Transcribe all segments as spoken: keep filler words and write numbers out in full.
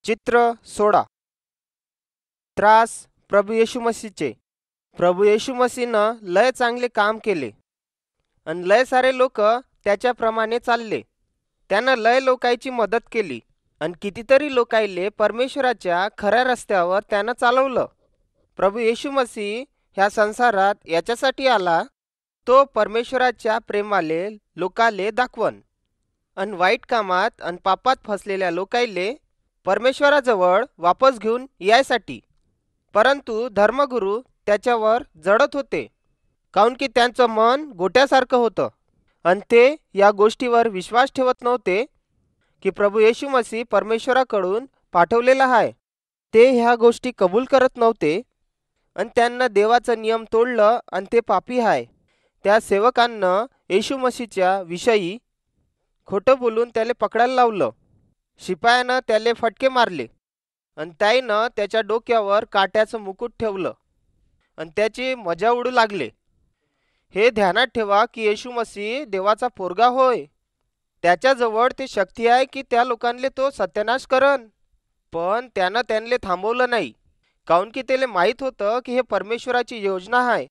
चित्र सोळा. त्रास प्रभू येशू मसीहचे. प्रभू येशू मसीहनं लय चांगले काम केले आणि लय सारे लोक त्याच्याप्रमाणे चालले. त्यानं लय लोकांची मदत केली आणि कितीतरी लोकांले परमेश्वराच्या खऱ्या रस्त्यावर त्यानं चालवलं. प्रभू येशू मसीह ह्या संसारात याच्यासाठी आला, तो परमेश्वराच्या प्रेमाले लोकाले दाखवन आणि वाईट कामात आणि पापात फसलेल्या लोकांले परमेश्वराजवळ वापस घेऊन यायसाठी. परंतु धर्मगुरू त्याच्यावर जडत होते, काऊन की त्यांचं मन गोट्यासारखं होतं आणि ते या गोष्टीवर विश्वास ठेवत नव्हते की प्रभू येशू मसीह परमेश्वराकडून पाठवलेला आहे. ते ह्या गोष्टी कबूल करत नव्हते आणि त्यांना देवाचा नियम तोडलं आणि ते पापी आहे. त्या सेवकांना येशू मसीहच्या विषयी खोटं बोलून त्याला पकडायला लावलं. शिपायानं त्याले फटके मारले आणि त्याईनं त्याच्या डोक्यावर काट्याचं मुकुट ठेवलं आणि त्याची मजा उडू लागले. हे ध्यानात ठेवा की येशू मसीह देवाचा पोरगा होय. त्याच्याजवळ ते शक्ती आहे की त्या लोकांले तो सत्यानाश करन. पण त्यानं त्यांले थांबवलं नाही, काऊन की त्याला माहीत होतं की हे परमेश्वराची योजना आहे.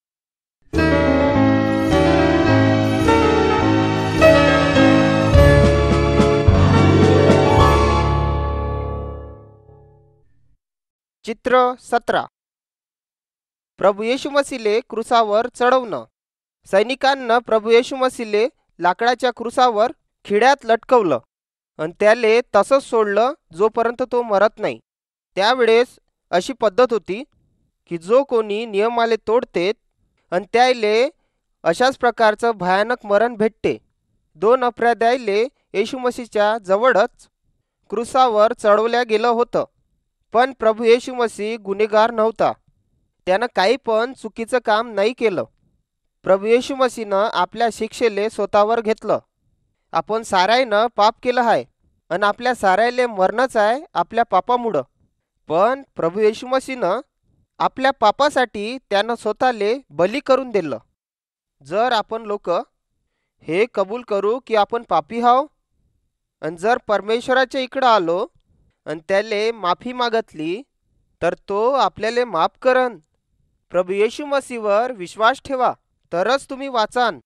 चित्र सतरा. प्रभू येशू मसीहले क्रुसावर चढवणं. सैनिकांना प्रभू येशू मसीहले लाकडाच्या क्रुसावर खिड्यात लटकवलं आणि त्याले तसंच सोडलं जोपर्यंत तो मरत नाही. त्यावेळेस अशी पद्धत होती की जो कोणी नियमाले तोडतेत आणि त्याले अशाच प्रकारचं भयानक मरण भेटते. दोन अपराध्याले येशू मसीहच्या जवळच क्रुसावर चढवल्या गेलं होतं. पण प्रभू येशू मसीह गुन्हेगार नव्हता. त्यानं काही पण चुकीचं काम नाही केलं. प्रभू येशू मसीहनं आपल्या शिक्षेले स्वतःवर घेतलं. आपण साऱ्यानं पाप केलं आहे आणि आपल्या साऱ्याले मरणच आहे आपल्या पापामुळं. पण प्रभू येशू मसीहनं आपल्या पापासाठी त्यानं स्वतःले बली करून दिलं. जर आपण लोक हे कबूल करू की आपण पापी हाव आणि जर परमेश्वराच्या इकडं आलो आणि त्याले माफी मागितली तर तो आपल्याला माफ करन. प्रभू येशू मसीहवर विश्वास ठेवा तरच तुम्ही वाचान.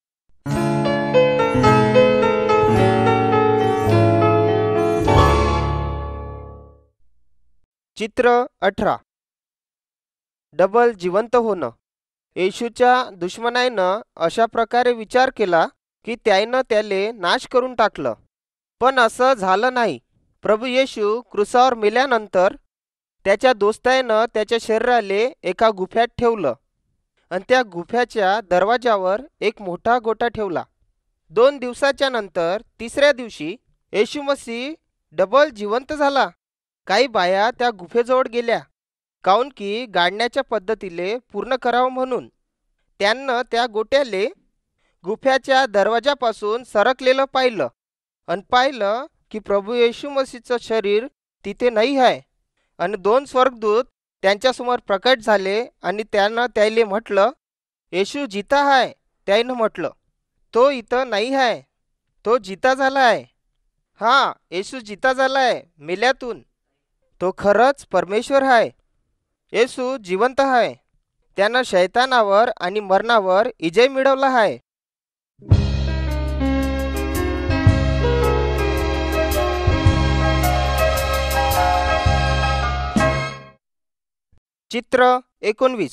चित्र अठरा. डबल जिवंत होणं. येशूच्या दुश्मनाईनं अशा प्रकारे विचार केला की त्यानं त्याले नाश करून टाकलं, पण असं झालं नाही. प्रभू येशू क्रुसावर मेल्यानंतर त्याच्या दोस्तानं त्याच्या शरीराले एका गुफ्यात ठेवलं आणि त्या गुफ्याच्या दरवाजावर एक मोठा गोटा ठेवला. दोन दिवसाच्या नंतर तिसऱ्या दिवशी येशू मसीह डबल जिवंत झाला. काही बाया त्या गुफेजवळ गेल्या, काऊन की गाडण्याच्या पद्धतीले पूर्ण करावं म्हणून. त्यांना त्या गोट्याले गुफ्याच्या दरवाजापासून सरकलेलं पाहिलं आणि पाहिलं की प्रभू येशू मसीहचं शरीर तिथे नाही आहे. आणि दोन स्वर्गदूत त्यांच्यासमोर प्रकट झाले आणि त्यानं त्याले म्हटलं, येशू जिता आहे. त्यानं म्हटलं, तो इथं नाही आहे, तो जिता झाला आहे. हां, येशू जिता झाला आहे मेल्यातून. तो खरंच परमेश्वर आहे. येशू जिवंत आहे. त्यानं शैतानावर आणि मरणावर विजय मिळवला आहे. चित्र एकोणवीस.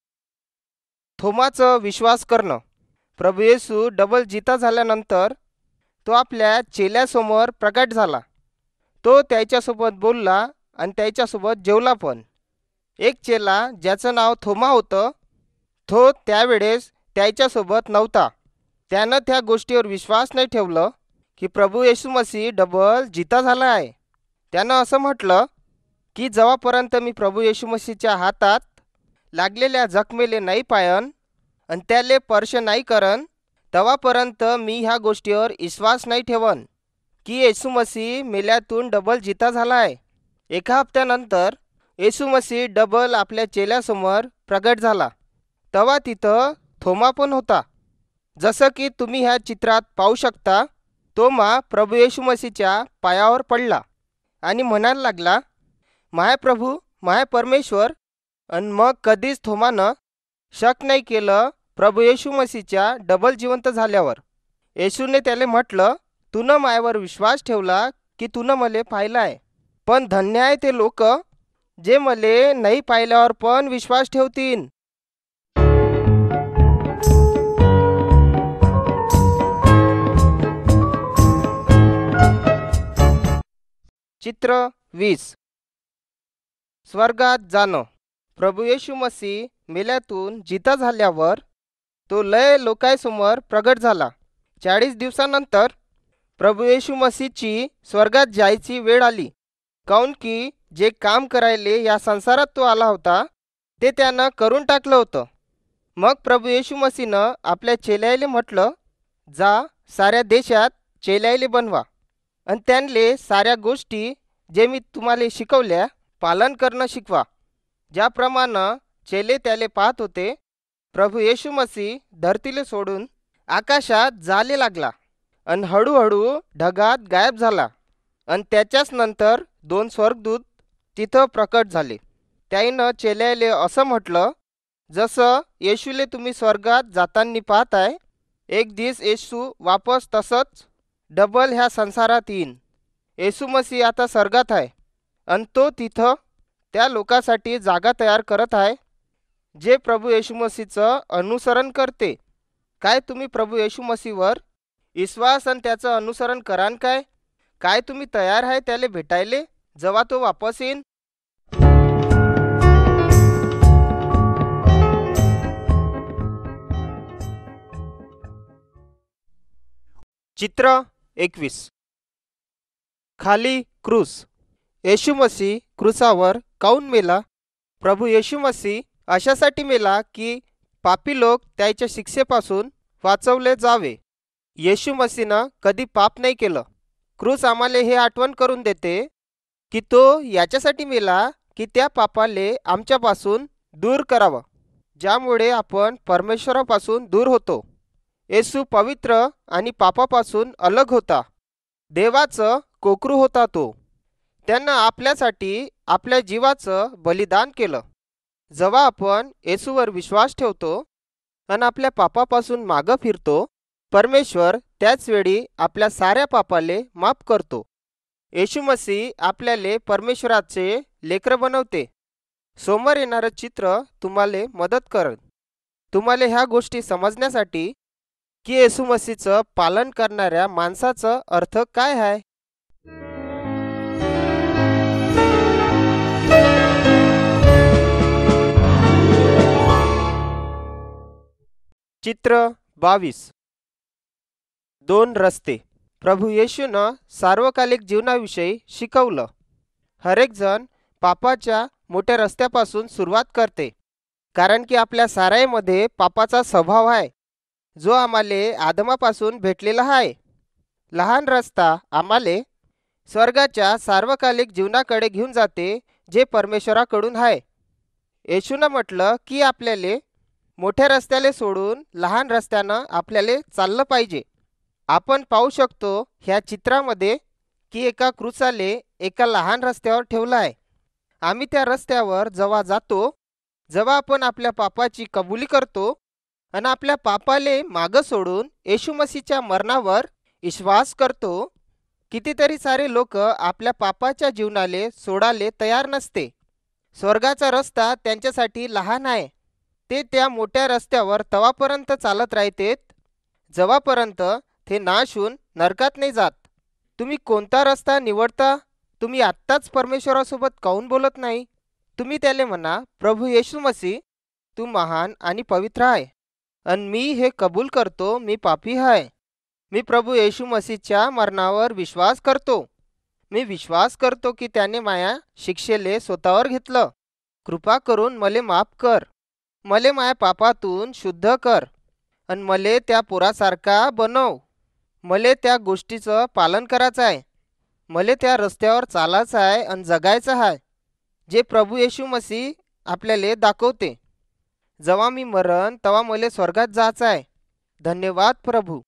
थोमाचं विश्वास करणं. प्रभू येशू डबल जिता झाल्यानंतर तो आपल्या चेल्यासमोर प्रकट झाला. तो त्याच्यासोबत बोलला आणि त्याच्यासोबत जेवला पण. एक चेला ज्याचं नाव थोमा होतं, तो त्यावेळेस त्याच्यासोबत नव्हता. त्यानं त्या गोष्टीवर विश्वास नाही ठेवलं की प्रभू येशू मसीह डबल जिता झाला आहे. त्यानं असं म्हटलं की जेव्हापर्यंत मी प्रभू येशू मसीहच्या हातात लागलेल्या जखमेले नाही पायन आणि त्याले स्पर्श नाही करन तेव्हापर्यंत मी ह्या गोष्टीवर विश्वास नाही ठेवन की येशू मसीह मेल्यातून डबल जिता झाला आहे. एका हप्त्यानंतर येशू मसीह डबल आपल्या चेल्यासमोर प्रगट झाला. तेव्हा तिथं थोमा पण होता. जसं की तुम्ही ह्या चित्रात पाहू शकता, थोमा प्रभू येशू मसीहच्या पायावर पडला आणि म्हणायला लागला, माय प्रभू, माय परमेश्वर. आणि मग कधीच थोमानं शक नाही केलं प्रभू येशू मसीच्या डबल जिवंत झाल्यावर. येशूने त्याला म्हटलं, तूनं मायावर विश्वास ठेवला की तूनं मले पाहिलाय. पण धन्य आहे ते लोक जे मले नाही पाहिल्यावर पण विश्वास ठेवतील. चित्र वीस. स्वर्गात जाणं. प्रभू येशू मसीह मेल्यातून जिता झाल्यावर तो लय लोकांसमोर प्रगट झाला. चाळीस दिवसानंतर प्रभू येशू मसीहची स्वर्गात जायची वेळ आली. काऊन की जे काम करायले या संसारात तो आला होता ते त्यानं करून टाकलं होतं. मग प्रभू येशू मसीहनं आपल्या चेल्यायले म्हटलं, जा साऱ्या देशात चेल्यायले बनवा आणि त्यांले साऱ्या गोष्टी जे मी तुम्हाला शिकवल्या पालन करणं शिकवा. ज्याप्रमाणे चेले त्याले पाहत होते, प्रभू येशू मसीह धरतीले सोडून आकाशात जाले लागला आणि हळूहळू ढगात गायब झाला. आणि त्याच्याच नंतर दोन स्वर्गदूत तिथं प्रकट झाले. त्याईनं चेल्याले असं म्हटलं, जसं येशूले तुम्ही स्वर्गात जाताना पाहताय, एक दिवस येशू वापस तसंच डबल ह्या संसारात येईन. येशू मसीह आता स्वर्गात आहे आणि तो तिथं त्या लोकांसाठी जागा तयार करत आहे जे प्रभू येशू मसीहचं अनुसरण करते. काय तुम्ही प्रभू येशू मसीहवर विश्वास आणि त्याचं अनुसरण करान काय? काय तुम्ही तयार आहे त्याला भेटायले जेव्हा तो वापस येईन? चित्र एकवीस. खाली क्रूस. येशू मसीह क्रूसावर काऊन मेला? प्रभू येशू मसीह अशासाठी मेला की पापी लोक त्याच्या शिक्षेपासून वाचवले जावे. येशू मसीहनं कधी पाप नाही केलं. क्रूस आम्हाला हे आठवण करून देते की तो याच्यासाठी मेला की त्या पापाले आमच्यापासून दूर करावं, ज्यामुळे आपण परमेश्वरापासून दूर होतो. येशू पवित्र आणि पापापासून अलग होता. देवाचं कोकरू होता तो. त्यानं आपल्यासाठी आपल्या जीवाचं बलिदान केलं. जेव्हा आपण येशूवर विश्वास ठेवतो आणि आपल्या पापापासून मागं फिरतो, परमेश्वर त्याच वेळी आपल्या साऱ्या पापाले माफ करतो. येशू मसीह आपल्याले परमेश्वराचे लेकरं बनवते. समोर येणारं चित्र तुम्हाला मदत करेल तुम्हाला ह्या गोष्टी समजण्यासाठी की येशू मसीहचं पालन करणाऱ्या माणसाचं अर्थ काय आहे. चित्र बावीस. दोन रस्ते. प्रभू येशूनं सार्वकालिक जीवनाविषयी शिकवलं. हरेक जण पापाच्या मोठ्या रस्त्यापासून सुरुवात करते, कारण की आपल्या साऱ्यामध्ये पापाचा स्वभाव आहे जो आम्हाले आदमापासून भेटलेला आहे. लहान रस्ता आम्हाले स्वर्गाच्या सार्वकालिक जीवनाकडे घेऊन जाते जे परमेश्वराकडून आहे. येशूनं म्हटलं की आपल्याले मोठ्या रस्त्याले सोडून लहान रस्त्यानं आपल्याला चाललं पाहिजे. आपण पाहू शकतो ह्या चित्रामध्ये की एका क्रूसाले एका लहान रस्त्यावर ठेवलं आहे. आम्ही त्या रस्त्यावर जेव्हा जातो, जेव्हा आपण आपल्या पापाची कबुली करतो आणि आपल्या पापाले मागं सोडून येशू मसीहच्या मरणावर विश्वास करतो, कितीतरी सारे लोक आपल्या पापाच्या जीवनाले सोडाले तयार नसते. स्वर्गाचा रस्ता त्यांच्यासाठी लहान आहे. ते त्या मोठ्या रस्त्यावर तवापर्यंत चालत राहतेत जेव्हापर्यंत ते नाशून नरकात नाही जात. तुम्ही कोणता रस्ता निवडता? तुम्ही आत्ताच परमेश्वरासोबत काऊन बोलत नाही? तुम्ही त्याले म्हणा, प्रभू येशू मसीह, तू महान आणि पवित्र आहे आणि मी हे कबूल करतो, मी पापी आहे. मी प्रभू येशू मसीहच्या मरणावर विश्वास करतो. मी विश्वास करतो की त्याने माया शिक्षेले स्वतःवर घेतलं. कृपा करून मले माफ कर. मले माया पापातून शुद्ध कर आणि मले त्या पोरासारखा बनव. मले त्या गोष्टीचं पालन करायचं आहे. मले त्या रस्त्यावर चालायचं आहे आणि जगायचं आहे जे प्रभू येशू मसीह आपल्याला दाखवते. जेव्हा मी मरण तेव्हा मले स्वर्गात जायचं आहे. धन्यवाद प्रभू.